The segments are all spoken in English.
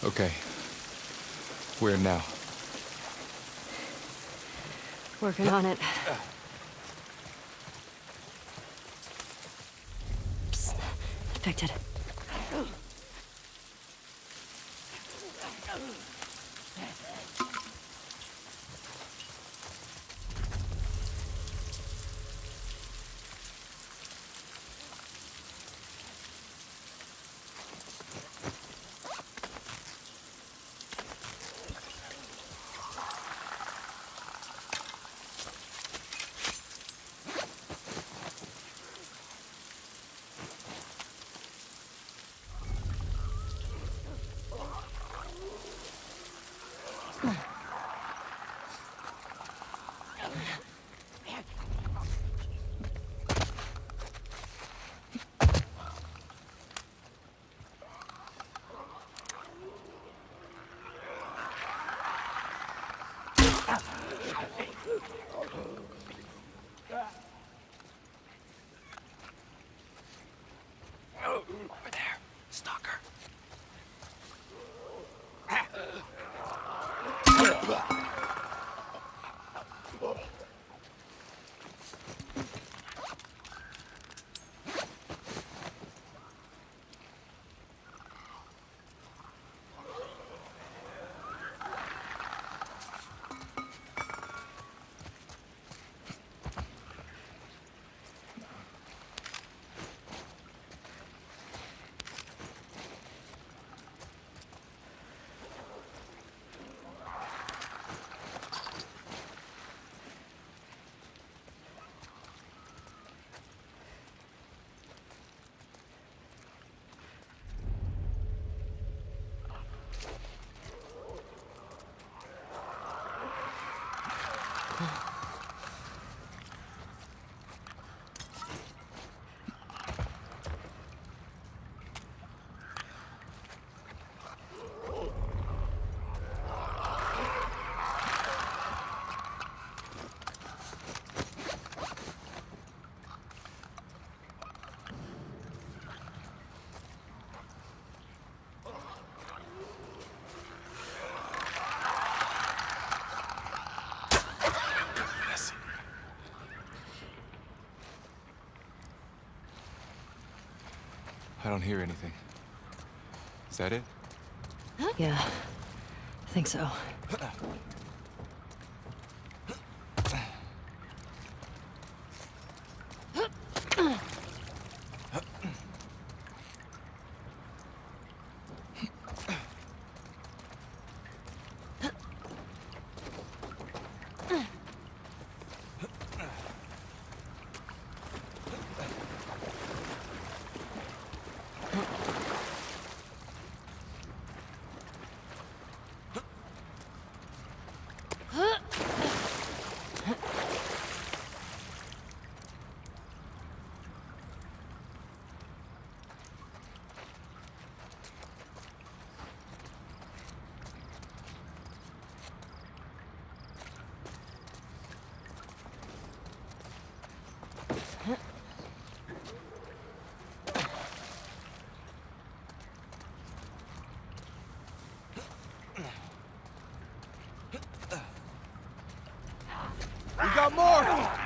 Okay. Where now? Working on it. Psst. Infected. Over there. Stalker. I don't hear anything. Is that it? Yeah, I think so. We got more!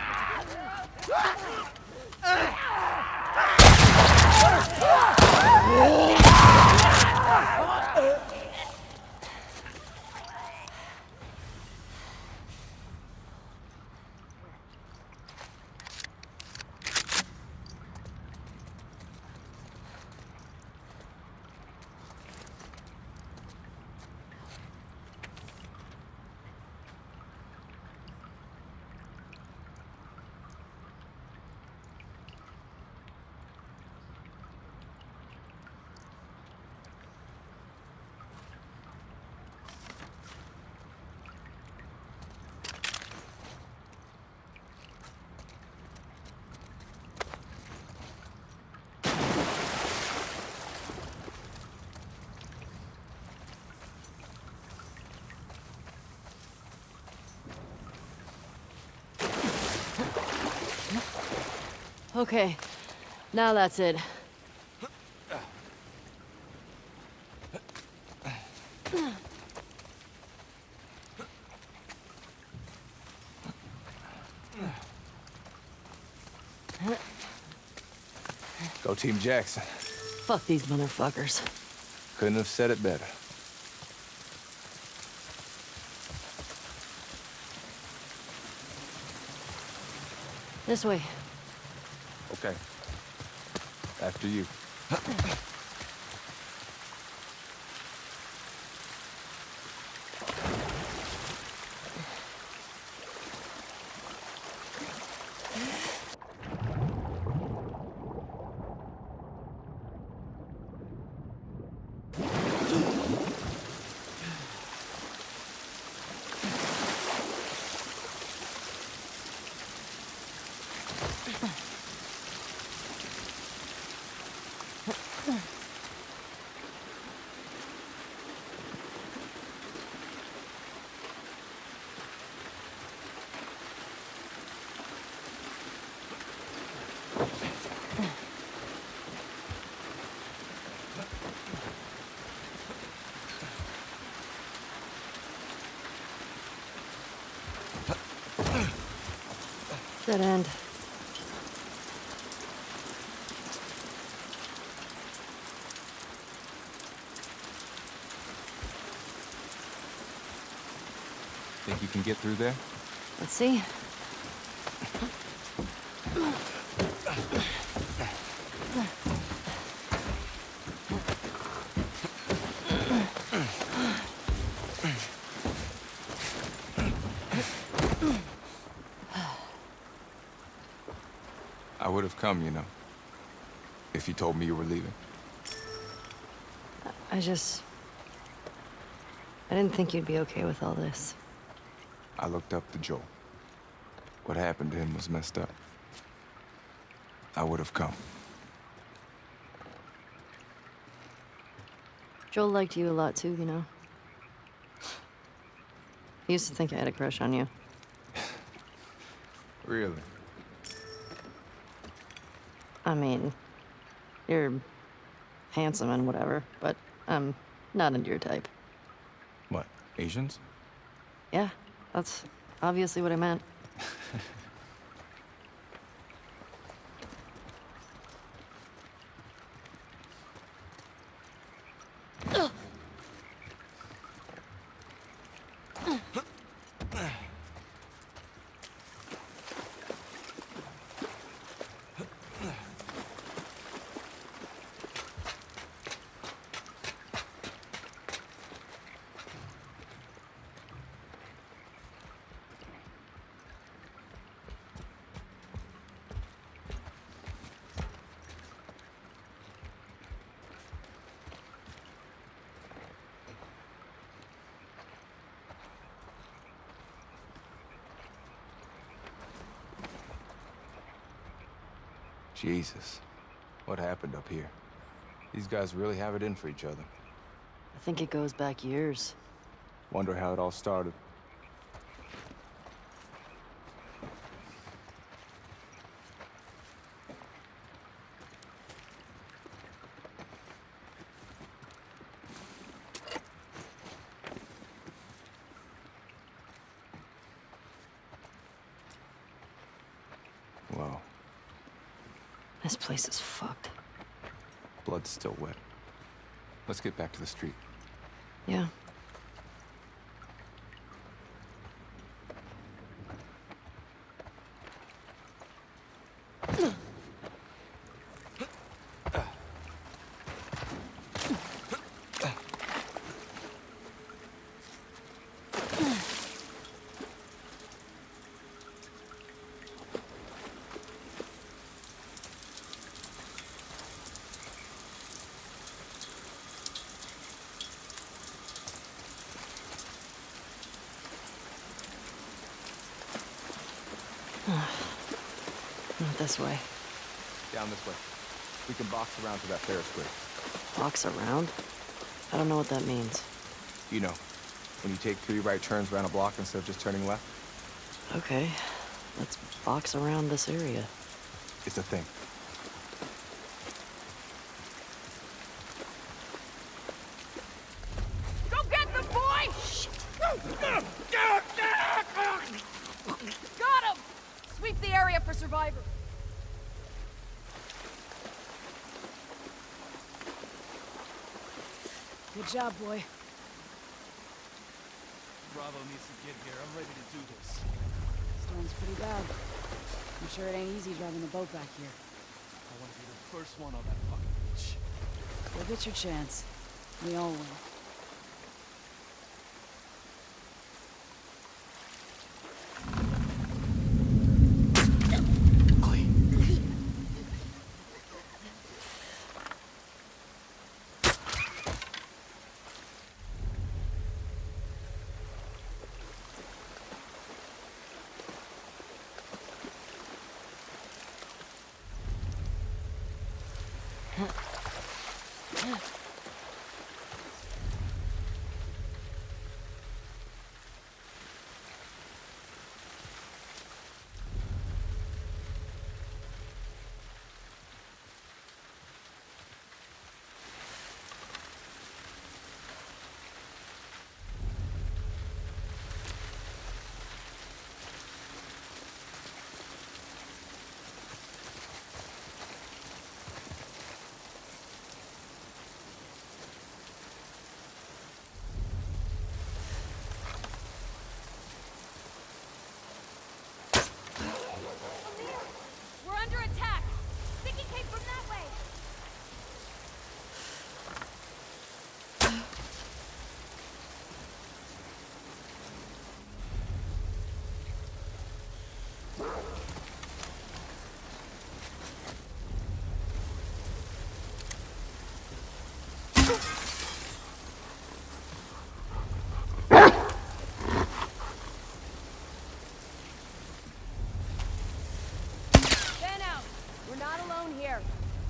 Okay, now that's it. Go Team Jackson. Fuck these motherfuckers. Couldn't have said it better. This way. Okay. After you. Dead end. Think you can get through there? Let's see. I would have come, you know, if you told me you were leaving. I didn't think you'd be okay with all this. I looked up to Joel. What happened to him was messed up. I would have come. Joel liked you a lot too, you know. He used to think I had a crush on you. Really? I mean, you're handsome and whatever, but I'm not into your type. What, Asians? Yeah, that's obviously what I meant. Jesus. What happened up here? These guys really have it in for each other. I think it goes back years. Wonder how it all started. Wow. This place is fucked. Blood's still wet. Let's get back to the street. Yeah. Not this way. Down this way. We can box around to that Ferris wheel. Box around? I don't know what that means. You know, when you take 3 right turns around a block instead of just turning left. Okay, let's box around this area. It's a thing. Go get the boy! Shit. Got him! Sweep the area for survivor. Good job, boy. Bravo needs to get here. I'm ready to do this. Storm's pretty bad. I'm sure it ain't easy driving the boat back here. I want to be the first one on that fucking beach. You'll get your chance. We all will. We're under attack! Sticky came from that way! Fan out! We're not alone here.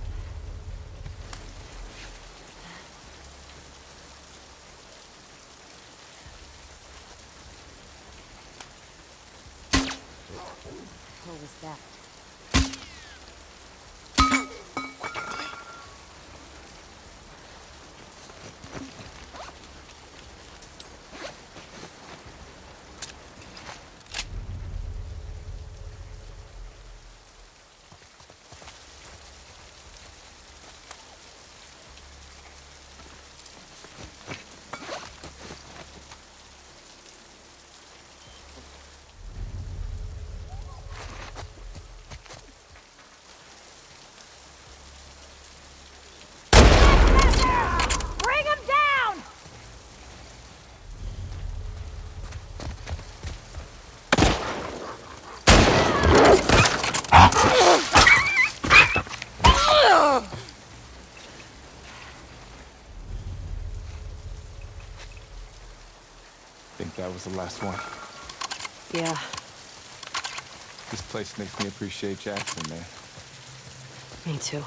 What was that? Bring him down! Think that was the last one. Yeah, This place makes me appreciate Jackson, man. me too.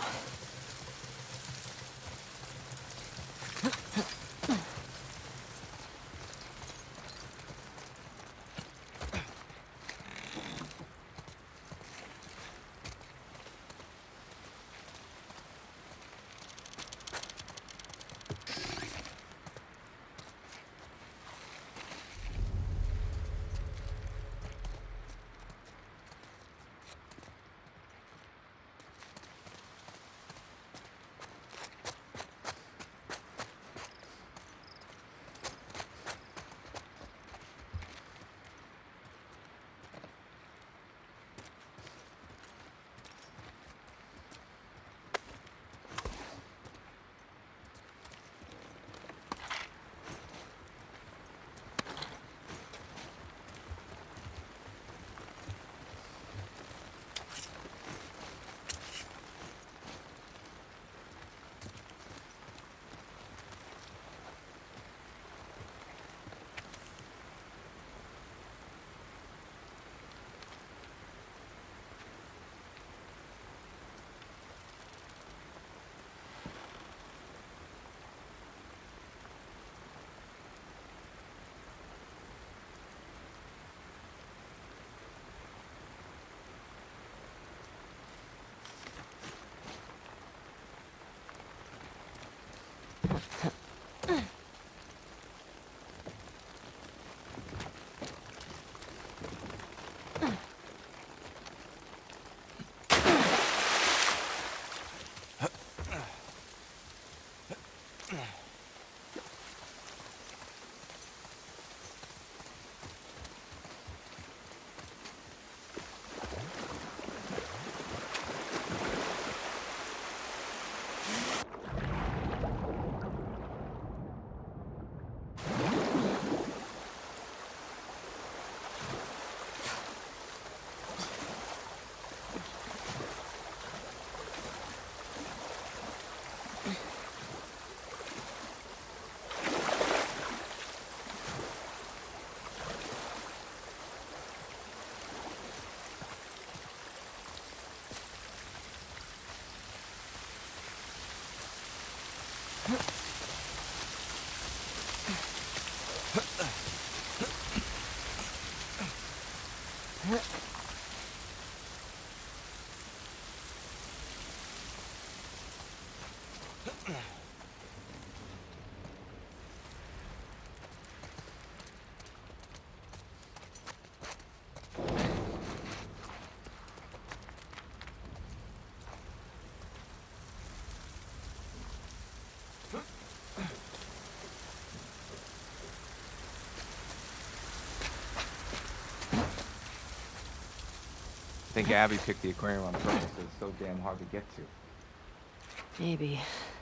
I think Abby picked the aquarium on purpose. It's so damn hard to get to. Maybe.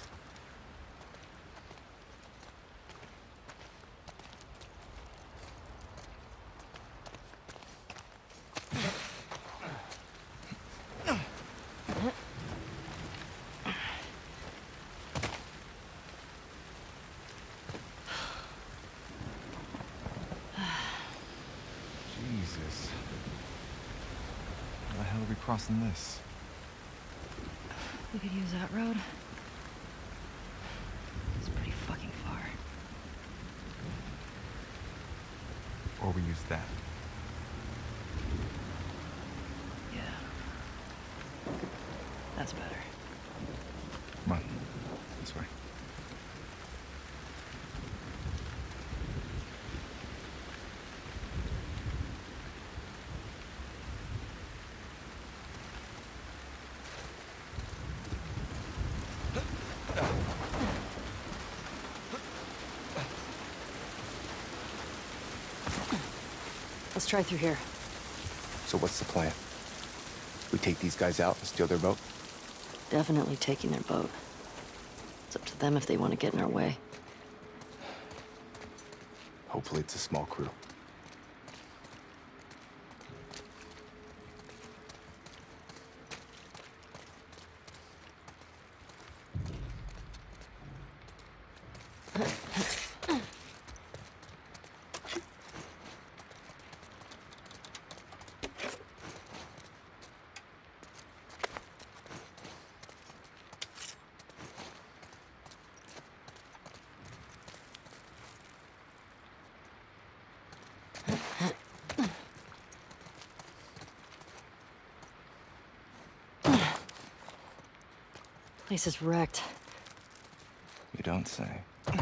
Jesus. How the hell are we crossing this? We could use that road. It's pretty fucking far. Or we use that. Yeah. That's better. Come on. This way. Let's try through here. So what's the plan? We take these guys out and steal their boat? Definitely taking their boat. It's up to them if they want to get in our way. Hopefully it's a small crew. Place is wrecked. You don't say.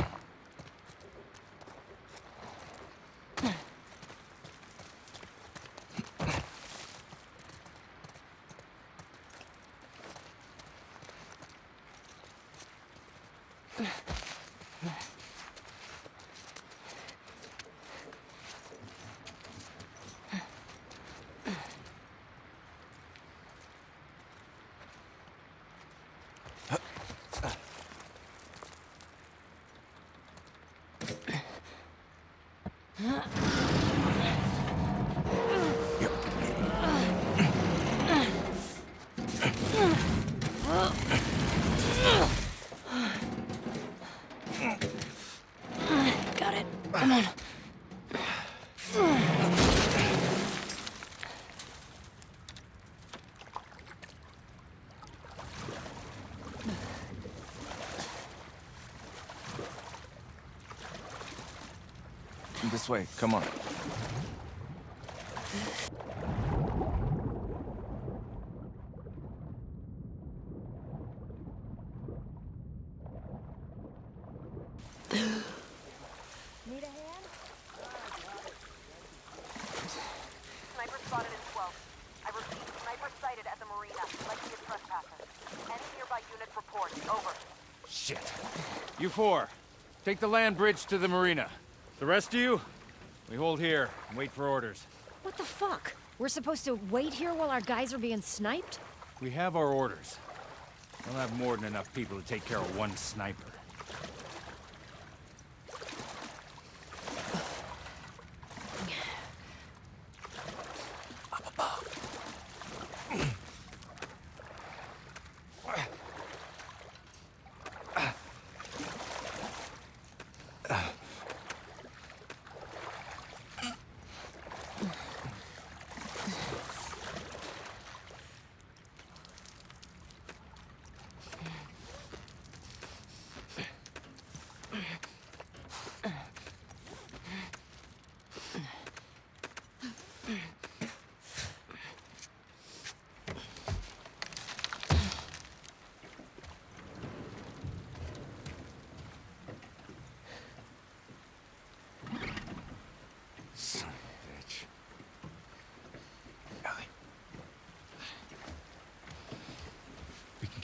Got it. Come on. This way, come on. Need a hand? Sniper spotted in 12. I repeat, sniper sighted at the marina, likely a trespasser. Any nearby units report. Over. Shit. You four, take the land bridge to the marina. The rest of you, we hold here and wait for orders. What the fuck? We're supposed to wait here while our guys are being sniped? We have our orders. We'll have more than enough people to take care of one sniper.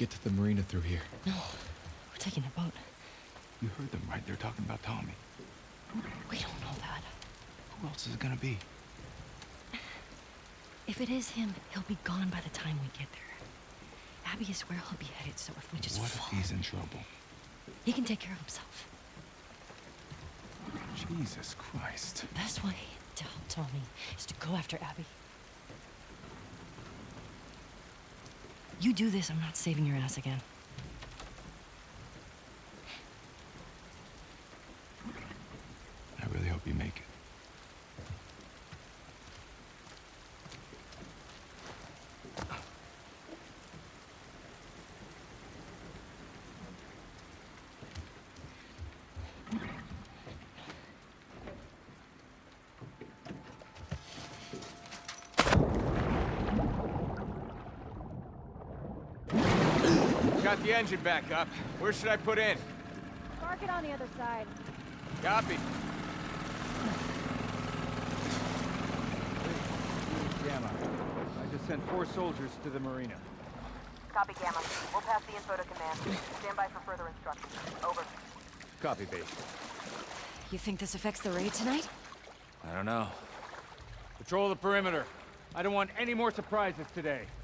get to the marina through here. No, we're taking a boat. You heard them, right? They're talking about Tommy. We don't know that. Who else is it gonna be? If it is him, he'll be gone by the time we get there. Abby is where he'll be headed, so if we just What if fall, he's in trouble? he can take care of himself. Jesus Christ. The best way to help Tommy is to go after Abby. You do this, I'm not saving your ass again. I really hope you make it. Got the engine back up. Where should I put in? Park it on the other side. Copy. Gamma. I just sent 4 soldiers to the marina. Copy, Gamma. We'll pass the info to command. Stand by for further instructions. Over. Copy, base. You think this affects the raid tonight? I don't know. Patrol the perimeter. I don't want any more surprises today.